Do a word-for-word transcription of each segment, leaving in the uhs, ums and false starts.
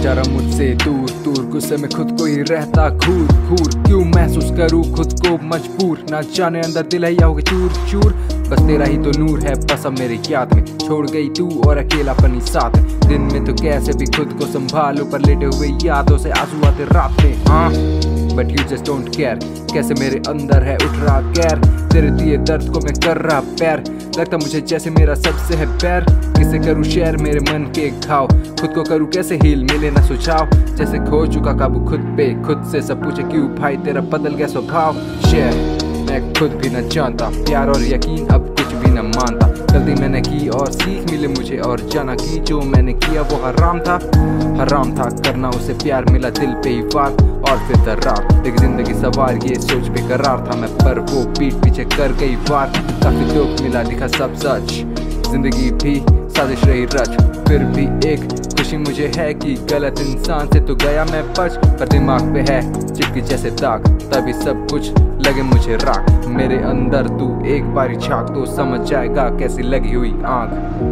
जा रहा मुझसे दूर दूर, गुस्से में खुद को ही रहता घूर घूर। क्यों महसूस करूँ खुद को मजबूर, ना जाने अंदर दिल है या होगा चूर चूर। बस तेरा ही तो नूर है बस अब मेरी याद में, छोड़ गई तू और अकेलापन साथ है। दिन में तो कैसे भी खुद को संभालूं, पर लेटे हुए यादों से आंसू आते रात में। हाँ but you just don't care, कैसे मेरे अंदर है उठ रहा गैर। तेरे दिए दर्द को मैं कर रहा पैर, लगता मुझे जैसे मेरा सबसे है पैर। किसे करूँ शेयर मेरे मन के घाव, खुद को करूँ कैसे हील, मिले ना सुझाव। जैसे खो चुका काबू खुद पे, खुद से सब पूछे क्यों भाई तेरा बदल गया स्वभाव। शेयर मैं खुद भी न जानता, प्यार और यकीन अब कुछ भी न मानता। गलती मैंने की और सीख मिले मुझे, और जाना कि जो मैंने किया वो हराम था। हराम था करना उसे प्यार, मिला दिल पे ही वार और फिर दर्रार। देख जिंदगी सवार ये सोच बेकरार था मैं, पर वो पीठ पीछे कर गई वार। काफी दुख मिला दिखा सब सच, जिंदगी भी साजिश रही रच। फिर भी एक खुशी मुझे है कि गलत इंसान से तो गया मैं बच, पर दिमाग पे है चिपकी जैसे दाग, तभी सब कुछ लगे मुझे राख। मेरे अंदर तू एक बारी झांक तो समझ जाएगा कैसी लगी हुई आंख।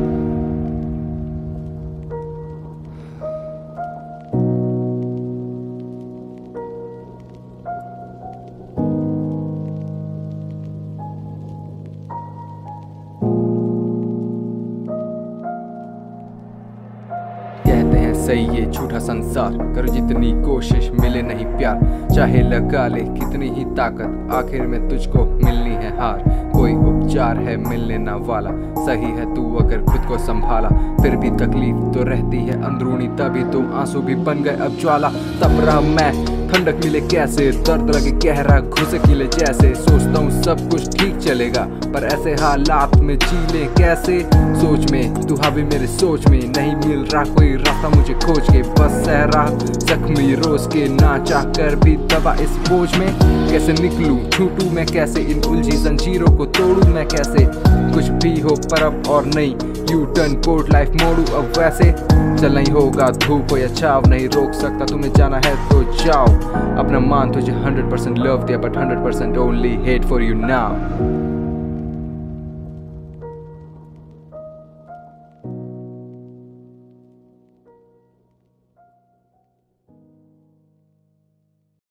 कहते हैं सही ये झूठा संसार, करो जितनी कोशिश मिले नहीं प्यार। चाहे लगा ले कितनी ही ताकत, आखिर में तुझको मिलनी है हार। कोई उपचार है मिलने ना वाला, सही है तू अगर खुद को संभाला। फिर भी तकलीफ तो रहती है अंदरूनी, तभी तो आंसू भी बन गए अब ज्वाला। तब रहा मैं ठंडक मिले कैसे, दर्द लगे गहरा घुसे किले जैसे। सोचता हूँ सब कुछ ठीक चलेगा, पर ऐसे हालात में जी ले कैसे। सोच में तू हावी मेरे सोच में, नहीं मिल रहा कोई रास्ता मुझे खोज के। बस सह रहा जख्मी रोज के, ना चाह कर भी दबा इस बोझ में। कैसे निकलूं छूटूं मैं कैसे, इन उलझी जंजीरों को तोड़ूं मैं कैसे। कुछ भी हो पर अब और नहीं, यू टर्न पोर्ट लाइफ मोड़ू अब वैसे। चलना ही होगा धूप हो या छाव, नहीं रोक सकता तुम्हें जाना है तो जाओ। अपना मान तुझे हंड्रेड परसेंट लव दिया, but hundred percent only hate for you now.